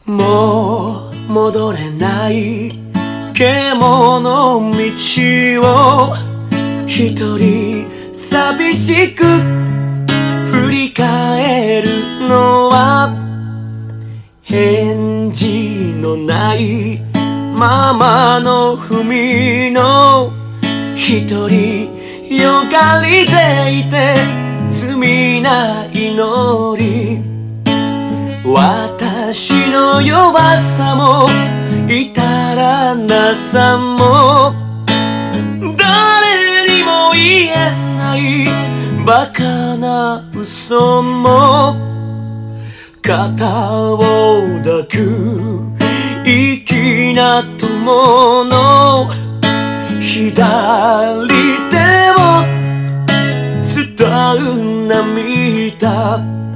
もう戻れない獣道を一人寂しく振り返るのは返事のないままの文の一人よがりでいて罪な祈り私の弱さも至らなさも誰にも言えないバカな嘘も肩を抱く粋な友の左手を伝う涙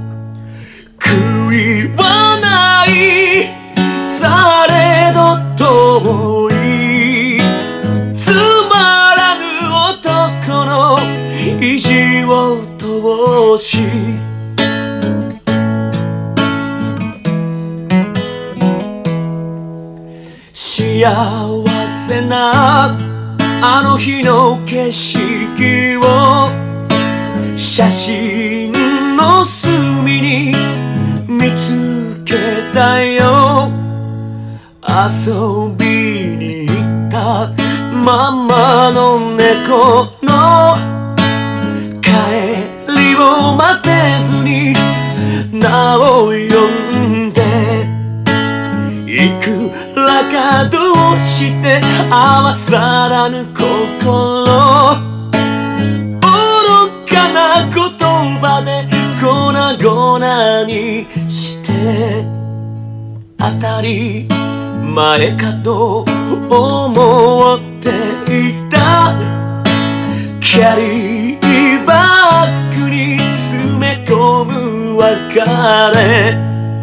悔いはないされど遠いつまらぬ男の意地を通し幸せなあの日の景色を写真の隅に見つけたよ遊びに行ったままの猫の帰りを待てずに名を呼んでいくらかどうして合わさらぬ心愚かな言葉で粉々にして当たり前かと思っていたキャリーバッグに詰め込む別れ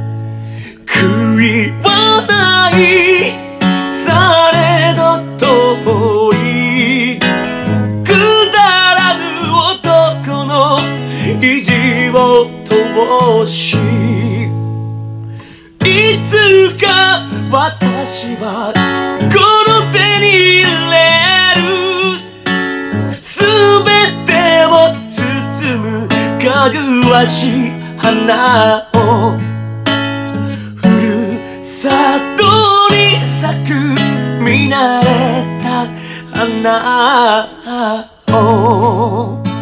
悔いはないされど遠いくだらぬ男の意地を通しいつか私はこの手に入れるすべてを包むかぐわしい花をふるさとに咲く見慣れた花を